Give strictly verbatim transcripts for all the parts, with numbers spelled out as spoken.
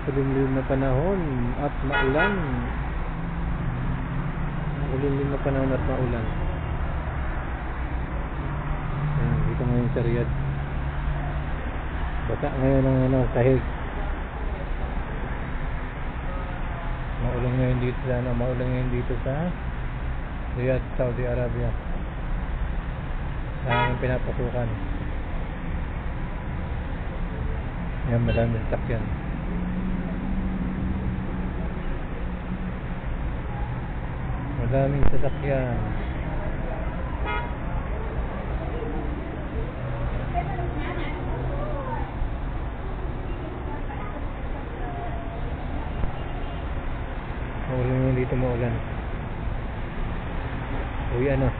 Makulimlim na panahon at maulan. Makulimlim na panahon at maulan. Ayan, dito ngayon sa Riyadh. Basa ngayon ang ano, sahig. Maulan ngayon dito sa ano, maulan ngayon dito sa Riyadh, Saudi Arabia. Sa aming pinapasukan. Ayan, madaming sasakyan. Madaming sasakyan. Maulan yun dito, maulan. Uy, ano?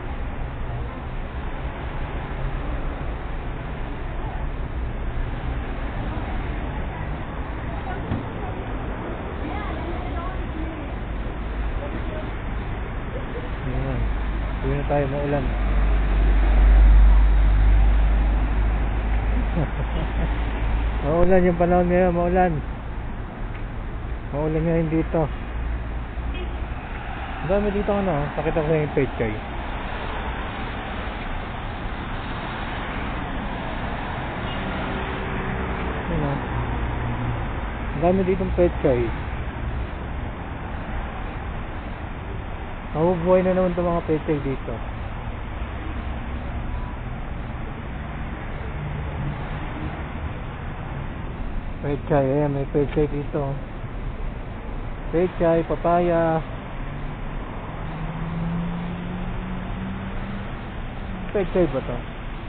Uwi na tayo, maulan. Maulan yung panahon ngayon, maulan. Maulan ngayon dito. Ang dami dito ano, pakita ko yung page kayo. Ano? Ang dami ditong page kayo. Mabubuhay na naman itong mga pechay dito. Pechay, ayan, may pechay dito. Pechay, papaya. Pechay ba to?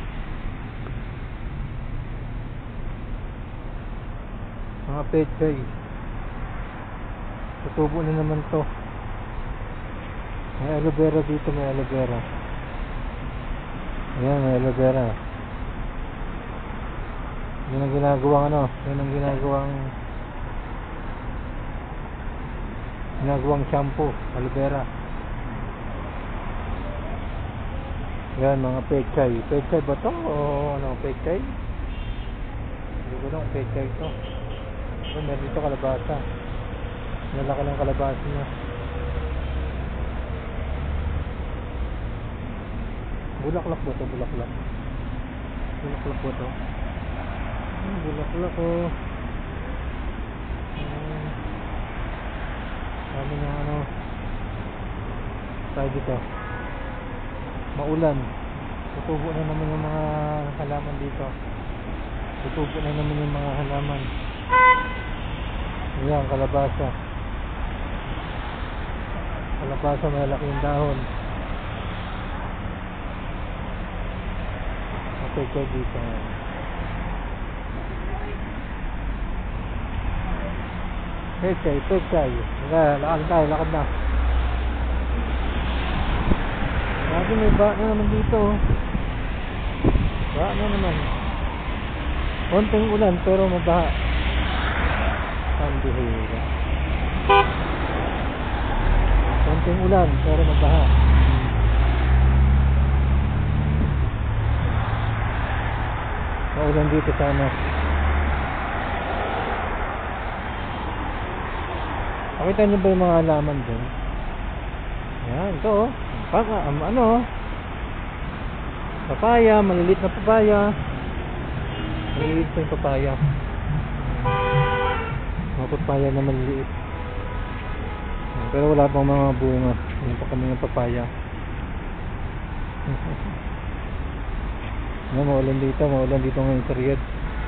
Mga pechay. Tutubo na naman to. May aloe vera dito, may aloe vera. Ayan, may aloe vera. Yan ang ginagawang ano, yan ang ginagawang ginagawang shampoo, aloe vera. Yan, mga pechay. Pechay ba to? O ano, pechay? Hindi ko lang, pechay to. Ayan, meron dito kalabasa. Nalaki lang kalabasa niya. Bulaklak ba ito? Bulaklak. Bulaklak ba ito? Hmm, bulaklak o. Oh. Hmm. Sabi ng ano. Tayo dito. Maulan. Tutubo na naman yung mga halaman dito. Tutubo na naman yung mga halaman. Ayan, kalabasa. Kalabasa, malaki yung dahon. Pechay dito. Pechay, pechay. Lakad tayo, lakad na. Sabi may ba na naman dito. Ba na naman. Konting ulan pero mabaha. Pambihira. Konting ulan pero mabaha. Maulan dito sana. Pakita nyo ba yung mga halaman dun? Yan, ito oh. Paka, um, ano papaya, maliliit na papaya. Maliliit pa yung papaya. Mga papaya na maliliit. Pero wala pang mga bunga. Hindi pa kami ng papaya. Ano, maulan dito, maulan dito ngayon sa Riyadh.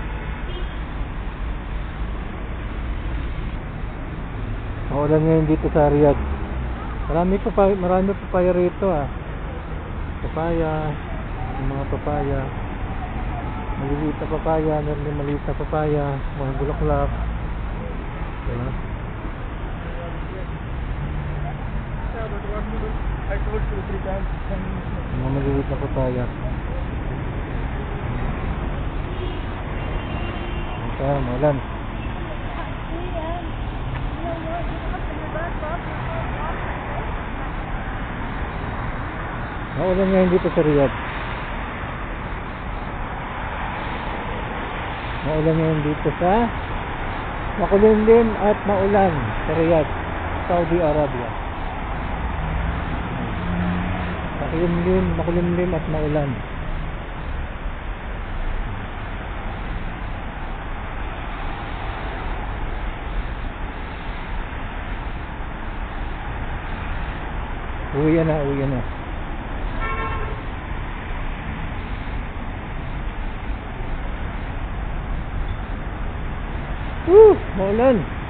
Maulan ngayon dito sa Riyadh. Marami pa marami papaya rito ah. Papaya, mga papaya. Maliliit na papaya, meron din maliit na papaya, mga bulaklak. Diba? Mga maliliit na papaya. Kaya maulan. Maulan ngayon dito sa Riyadh. Maulan ngayon dito sa Makulimlim at maulan sa Riyadh, Saudi Arabia. Makulimlim, makulimlim at maulan. Uwi na, uwi na. Woo! Maulan!